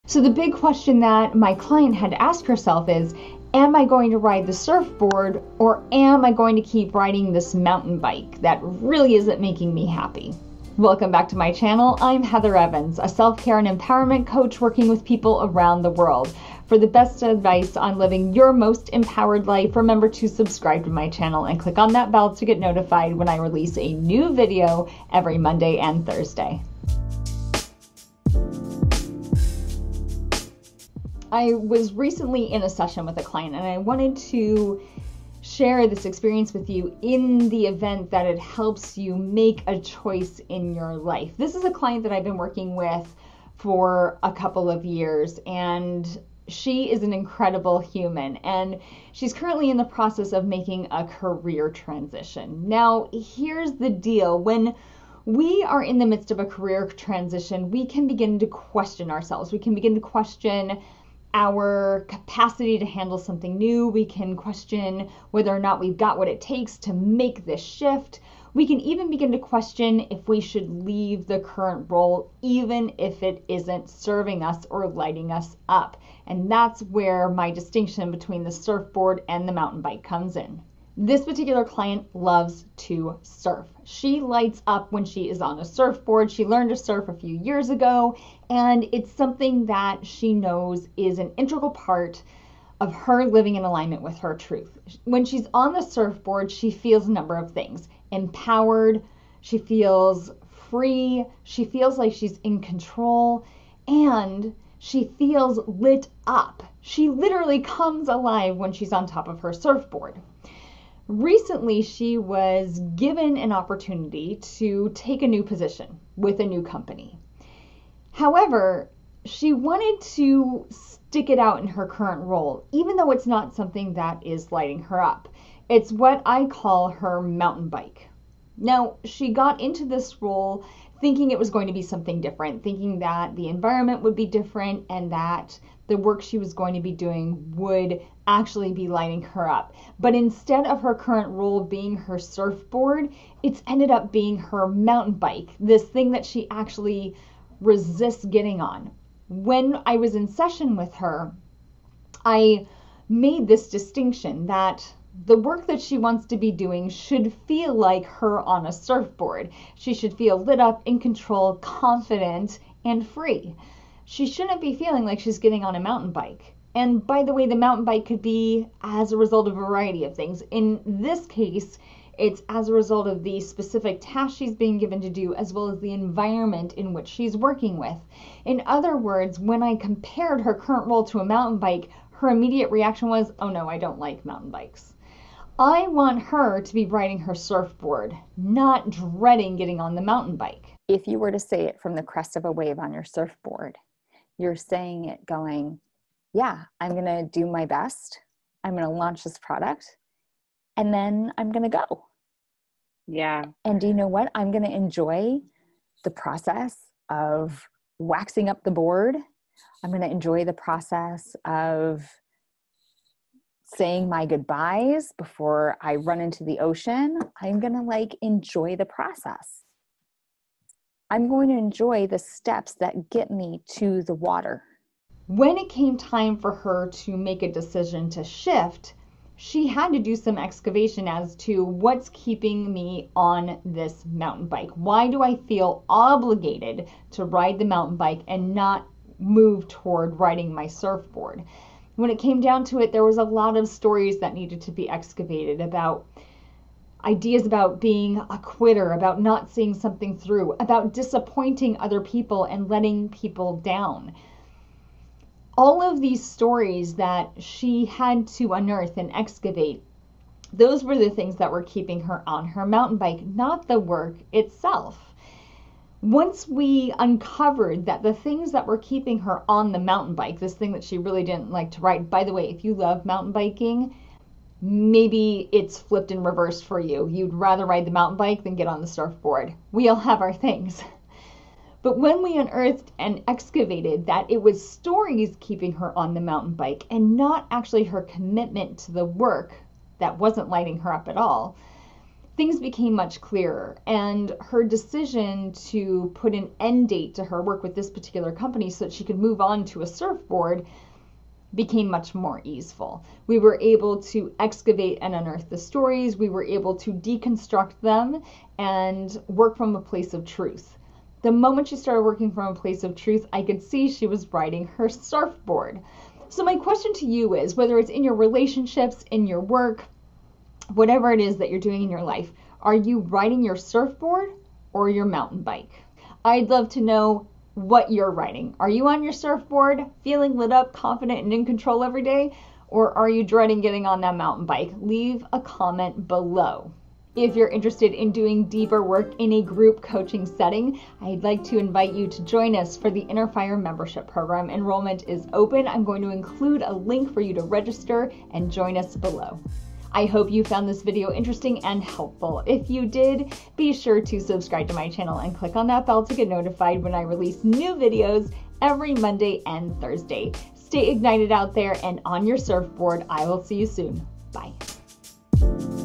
So the big question that my client had to ask herself is, am I going to ride the surfboard or am I going to keep riding this mountain bike that really isn't making me happy? Welcome back to my channel. I'm Heather Evans, a self-care and empowerment coach working with people around the world. For the best advice on living your most empowered life, remember to subscribe to my channel and click on that bell to get notified when I release a new video every Monday and Thursday. I was recently in a session with a client and I wanted to share this experience with you in the event that it helps you make a choice in your life. This is a client that I've been working with for a couple of years, and she is an incredible human, and she's currently in the process of making a career transition. Now, here's the deal. When we are in the midst of a career transition, we can begin to question ourselves. We can begin to question our capacity to handle something new. We can question whether or not we've got what it takes to make this shift. We can even begin to question if we should leave the current role, even if it isn't serving us or lighting us up. And that's where my distinction between the surfboard and the mountain bike comes in. This particular client loves to surf. She lights up when she is on a surfboard. She learned to surf a few years ago, and it's something that she knows is an integral part of her living in alignment with her truth. When she's on the surfboard, she feels a number of things. Empowered, she feels free, she feels like she's in control, and she feels lit up. She literally comes alive when she's on top of her surfboard. Recently, she was given an opportunity to take a new position with a new company. However, she wanted to stick it out in her current role, even though it's not something that is lighting her up. It's what I call her mountain bike. Now, she got into this role thinking it was going to be something different, thinking that the environment would be different and that the work she was going to be doing would actually be lighting her up. But instead of her current role being her surfboard, it's ended up being her mountain bike, this thing that she actually resists getting on. When I was in session with her, I made this distinction that the work that she wants to be doing should feel like her on a surfboard. She should feel lit up, in control, confident, and free. She shouldn't be feeling like she's getting on a mountain bike. And by the way, the mountain bike could be as a result of a variety of things. In this case, it's as a result of the specific task she's being given to do, as well as the environment in which she's working with. In other words, when I compared her current role to a mountain bike, her immediate reaction was, oh no, I don't like mountain bikes. I want her to be riding her surfboard, not dreading getting on the mountain bike. If you were to say it from the crest of a wave on your surfboard, you're saying it going, yeah, I'm going to do my best. I'm going to launch this product and then I'm going to go. Yeah. And do you know what? I'm going to enjoy the process of waxing up the board. I'm going to enjoy the process of saying my goodbyes before I run into the ocean. I'm going to enjoy the process. I'm going to enjoy the steps that get me to the water. When it came time for her to make a decision to shift, she had to do some excavation as to what's keeping me on this mountain bike. Why do I feel obligated to ride the mountain bike and not move toward riding my surfboard? When it came down to it, there was a lot of stories that needed to be excavated about ideas about being a quitter, about not seeing something through, about disappointing other people and letting people down. All of these stories that she had to unearth and excavate, those were the things that were keeping her on her mountain bike, not the work itself. Once we uncovered that the things that were keeping her on the mountain bike, this thing that she really didn't like to ride, by the way, if you love mountain biking, maybe it's flipped and reversed for you. You'd rather ride the mountain bike than get on the surfboard. We all have our things. But when we unearthed and excavated that it was stories keeping her on the mountain bike and not actually her commitment to the work that wasn't lighting her up at all, things became much clearer, and her decision to put an end date to her work with this particular company so that she could move on to a surfboard became much more easeful. We were able to excavate and unearth the stories. We were able to deconstruct them and work from a place of truth. The moment she started working from a place of truth, I could see she was riding her surfboard. So my question to you is, whether it's in your relationships, in your work, whatever it is that you're doing in your life, are you riding your surfboard or your mountain bike? I'd love to know what you're riding. Are you on your surfboard, feeling lit up, confident, and in control every day? Or are you dreading getting on that mountain bike? Leave a comment below. If you're interested in doing deeper work in a group coaching setting, I'd like to invite you to join us for the Inner Fire membership program. Enrollment is open. I'm going to include a link for you to register and join us below. I hope you found this video interesting and helpful. If you did, be sure to subscribe to my channel and click on that bell to get notified when I release new videos every Monday and Thursday. Stay ignited out there and on your surfboard. I will see you soon. Bye.